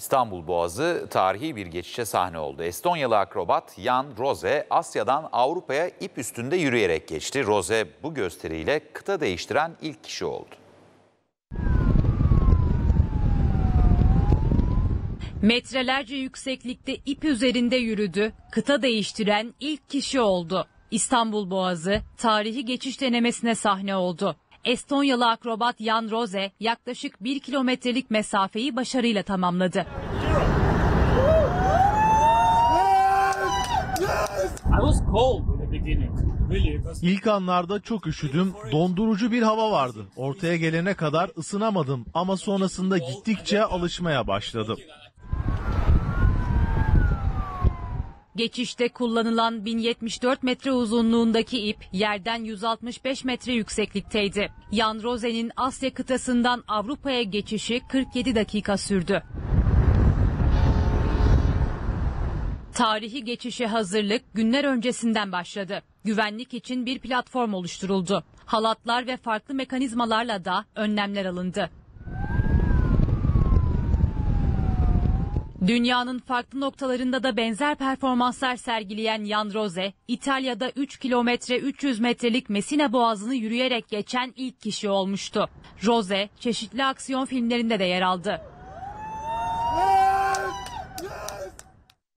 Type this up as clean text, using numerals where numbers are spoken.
İstanbul Boğazı tarihi bir geçişe sahne oldu. Estonyalı akrobat Jan Rose Asya'dan Avrupa'ya ip üstünde yürüyerek geçti. Rose bu gösteriyle kıta değiştiren ilk kişi oldu. Metrelerce yükseklikte ip üzerinde yürüdü, kıta değiştiren ilk kişi oldu. İstanbul Boğazı tarihi geçiş denemesine sahne oldu. Estonyalı akrobat Jan Rose yaklaşık 1 kilometrelik mesafeyi başarıyla tamamladı. İlk anlarda çok üşüdüm, dondurucu bir hava vardı. Ortaya gelene kadar ısınamadım ama sonrasında gittikçe alışmaya başladım. Geçişte kullanılan 1074 metre uzunluğundaki ip yerden 165 metre yükseklikteydi. Jan Rose'nin Asya kıtasından Avrupa'ya geçişi 47 dakika sürdü. Tarihi geçişe hazırlık günler öncesinden başladı. Güvenlik için bir platform oluşturuldu. Halatlar ve farklı mekanizmalarla da önlemler alındı. Dünyanın farklı noktalarında da benzer performanslar sergileyen Jan Rose, İtalya'da 3 kilometre 300 metrelik Messina Boğazı'nı yürüyerek geçen ilk kişi olmuştu. Rose, çeşitli aksiyon filmlerinde de yer aldı.